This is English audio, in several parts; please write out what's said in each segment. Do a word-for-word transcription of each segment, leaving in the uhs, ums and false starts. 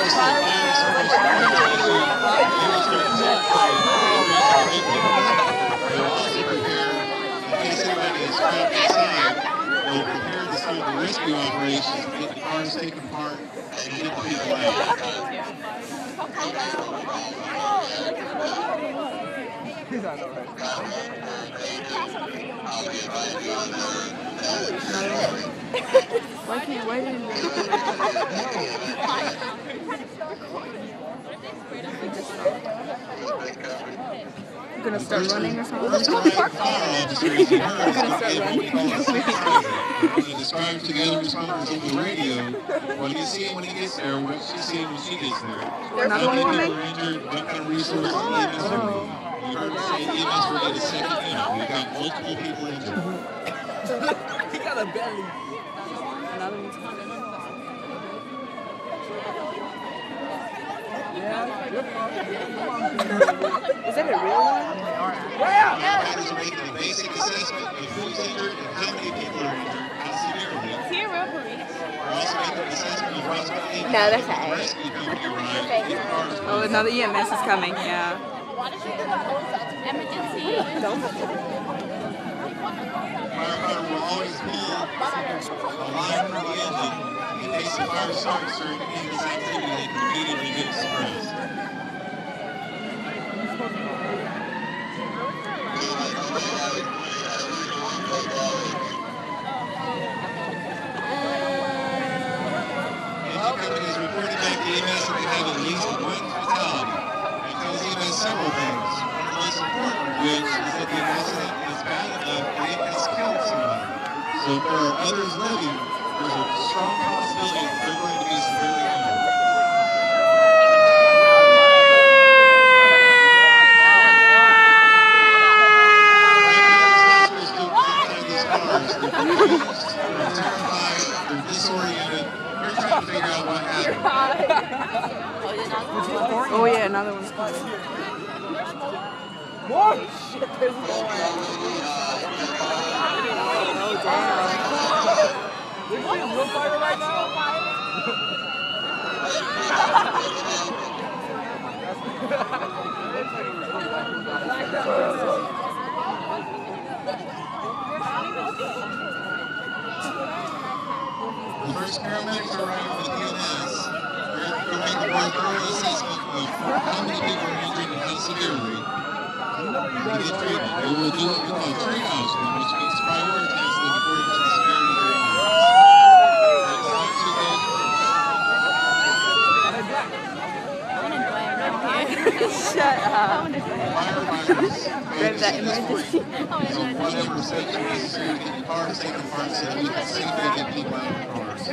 rescue operations, get the cars taken apart, and get the people out. Why can't, why didn't we? I'm gonna start running or something. I'm gonna start running. Describe together responders over the radio. What do you see when he gets there? What she see when she gets there? Another one coming? What kind of resources E M S are needing? You heard me say E M S will get a second unit. We've got multiple people injured. He got a belly. Another one's coming. Is that a real one? Firefighters are making a basic assessment of who's injured and how many people are injured, how severely. Is he a real police? We're also making an assessment of approximately No, that's the okay. rescue company arrived. Get the cars Oh, another E M S is coming, yeah. Emergency. Firefighter will always pull a line from the engine in case the fire starts or any this activity, they can immediately get it suppressed. Engine companies reported back to E M S that they have at least one fatality. That tells E M S several things. One of the most important of which is that the accident is bad enough that it has killed somebody. So if there are others living, there's a strong possibility that they're going to be severely injured. They're disoriented. They're trying to figure out what happened. Oh yeah, another one's coming. More shit, there's more. Oh damn. We're playing real fire right now? The first paramedics are arriving with E M S. They're going to make a more thorough assessment of how many people are injured and how severely. To get treatment. They will do what we call triage, which means prioritize them according to the severity of their injuries. That's not too good. Shut up. Firefighters Grab that emergency. so whatever steps are necessary to get the cars taken apart so that we can safely get people out of the cars.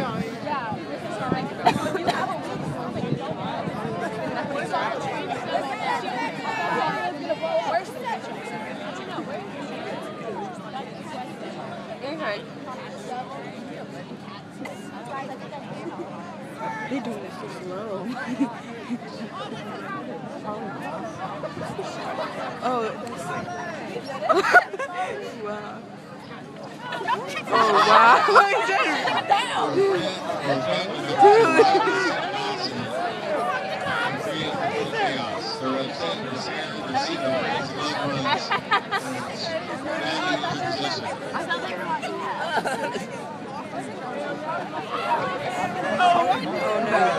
They're doing it so slow. Oh, that's... Wow. Oh, wow. What is that? Oh, no.